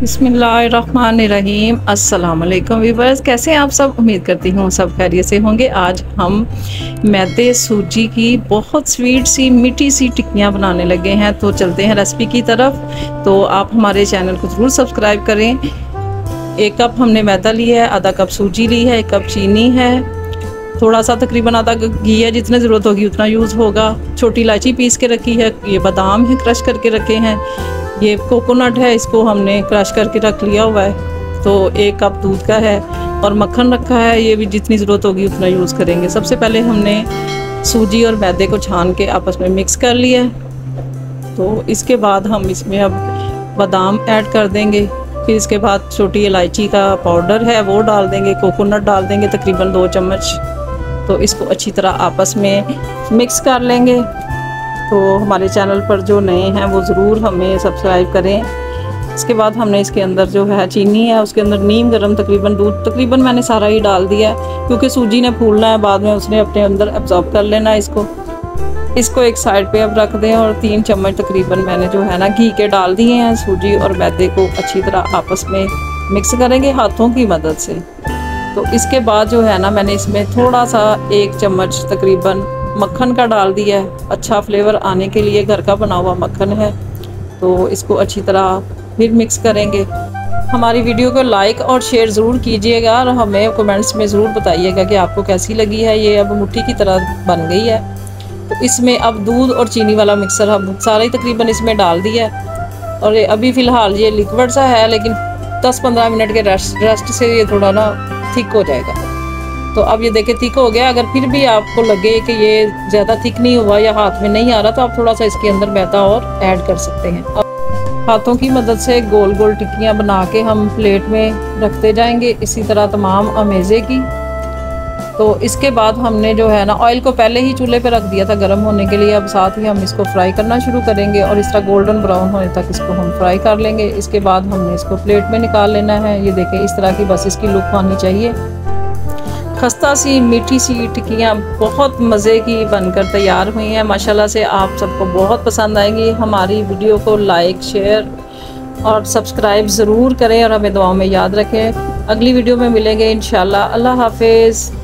बिस्मिल्लाहिर्रहमानिर्रहीम। अस्सलाम वालेकुम व्यूअर्स, कैसे हैं आप सब? उम्मीद करती हूँ सब खैरियत से होंगे। आज हम मैदे सूजी की बहुत स्वीट सी मीठी सी टिक्कियाँ बनाने लगे हैं, तो चलते हैं रेसिपी की तरफ। तो आप हमारे चैनल को ज़रूर सब्सक्राइब करें। 1 कप हमने मैदा लिया है, आधा कप सूजी ली है, 1 कप चीनी है, थोड़ा सा तकरीबन आधा घी है, जितने ज़रूरत होगी उतना यूज़ होगा। छोटी इलायची पीस के रखी है, ये बादाम है क्रश करके रखे हैं, ये कोकोनट है, इसको हमने क्रश करके रख लिया हुआ है। तो 1 कप दूध का है और मक्खन रखा है, ये भी जितनी ज़रूरत होगी उतना यूज़ करेंगे। सबसे पहले हमने सूजी और मैदे को छान के आपस में मिक्स कर लिया है। तो इसके बाद हम इसमें अब बादाम ऐड कर देंगे, फिर इसके बाद छोटी इलायची का पाउडर है वो डाल देंगे, कोकोनट डाल देंगे तकरीबन 2 चम्मच। तो इसको अच्छी तरह आपस में मिक्स कर लेंगे। तो हमारे चैनल पर जो नए हैं वो ज़रूर हमें सब्सक्राइब करें। इसके बाद हमने इसके अंदर जो है चीनी है, उसके अंदर नीम गर्म तकरीबन दूध तकरीबन मैंने सारा ही डाल दिया है, क्योंकि सूजी ने फूलना है, बाद में उसने अपने अंदर एब्जॉर्ब कर लेना है। इसको एक साइड पे अब रख दें और 3 चम्मच तकरीबन मैंने जो है ना घी के डाल दिए हैं। सूजी और मैदे को अच्छी तरह आपस में मिक्स करेंगे हाथों की मदद से। तो इसके बाद जो है ना मैंने इसमें थोड़ा सा 1 चम्मच तकरीबन मक्खन का डाल दिया है, अच्छा फ्लेवर आने के लिए, घर का बना हुआ मक्खन है। तो इसको अच्छी तरह फिर मिक्स करेंगे। हमारी वीडियो को लाइक और शेयर ज़रूर कीजिएगा और हमें कमेंट्स में ज़रूर बताइएगा कि आपको कैसी लगी है। ये अब मुट्ठी की तरह बन गई है। तो इसमें अब दूध और चीनी वाला मिक्सर हम सारा ही तकरीबन इसमें डाल दिया है और अभी फ़िलहाल ये लिक्विड सा है, लेकिन 10-15 मिनट के रेस्ट से ये थोड़ा ना थिक हो जाएगा। तो अब ये देखें थिक हो गया। अगर फिर भी आपको लगे कि ये ज़्यादा थिक नहीं हुआ या हाथ में नहीं आ रहा, तो आप थोड़ा सा इसके अंदर मैदा और ऐड कर सकते हैं। अब हाथों की मदद से गोल गोल टिक्कियाँ बना के हम प्लेट में रखते जाएंगे, इसी तरह तमाम अमेज़े की। तो इसके बाद हमने जो है ना ऑयल को पहले ही चूल्हे पे रख दिया था गर्म होने के लिए। अब साथ ही हम इसको फ्राई करना शुरू करेंगे और इस तरह गोल्डन ब्राउन होने तक इसको हम फ्राई कर लेंगे। इसके बाद हमने इसको प्लेट में निकाल लेना है। ये देखें इस तरह की बस इसकी लुक आनी चाहिए। खस्ता सी मीठी सी टिक्कियाँ बहुत मज़े की बनकर तैयार हुई हैं। माशाल्लाह से आप सबको बहुत पसंद आएंगी। हमारी वीडियो को लाइक शेयर और सब्सक्राइब ज़रूर करें और हमें दुआओं में याद रखें। अगली वीडियो में मिलेंगे इंशाल्लाह। अल्लाह हाफिज़।